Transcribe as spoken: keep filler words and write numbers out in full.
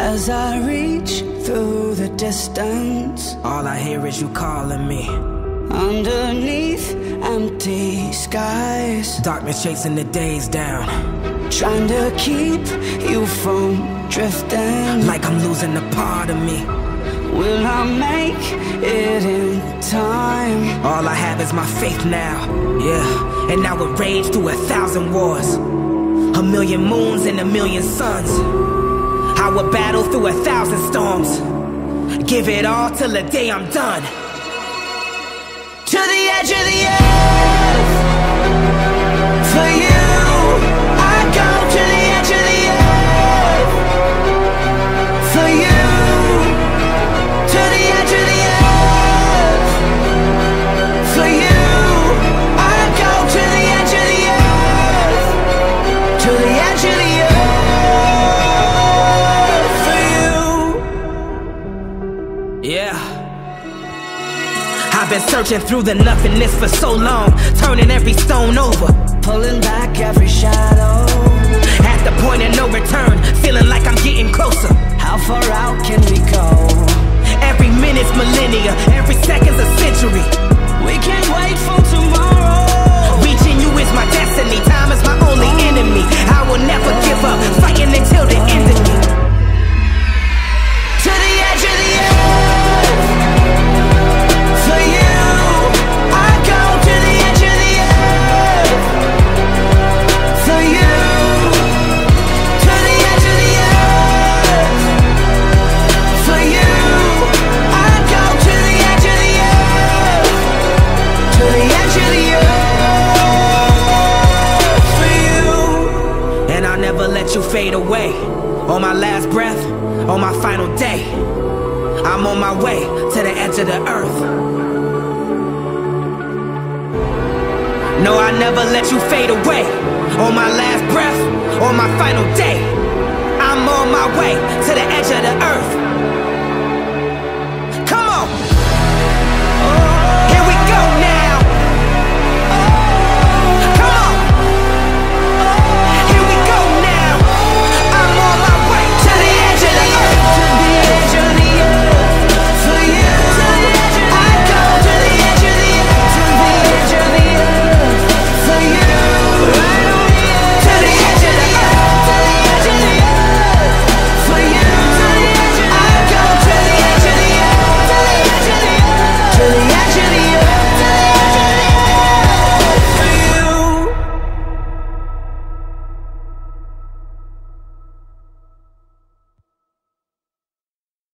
As I reach through the distance, all I hear is you calling me. Underneath empty skies, Darkness chasing the days down, trying to keep you from drifting. like I'm losing a part of me. Will I make it in time? All I have is my faith now, yeah. And I would rage through a thousand wars, a million moons and a million suns. I would battle through a thousand storms, give it all till the day I'm done. To the edge of the earth, for you I go to the edge of the earth, for you. To the edge of the earth, for you I go to the edge of the earth, to the edge of the earth, for you. Yeah, I've been searching through the nothingness for so long, turning every stone over, pulling back every shadow. at the point of no return, feeling like I'm getting closer. How far out can we go? Every minute's millennia, every second's a century. We can't wait for tomorrow. Reaching you is my destiny, time is my only enemy. I will never give up, fighting until the end of me. To the edge of the earth, for you I go to the edge of the earth, for you. To the edge of the earth, for you I go to the edge of the earth, to the edge of the earth, for you. And I'll never let you fade away. On my last breath, on my final day, I'm on my way to the edge of the earth. No, I never let you fade away. On my last breath, on my final day, I'm on my way to the edge of the earth.